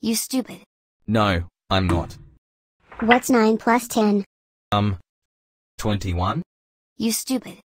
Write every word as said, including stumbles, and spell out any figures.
You stupid. No, I'm not. What's nine plus ten? Um, twenty-one? You stupid.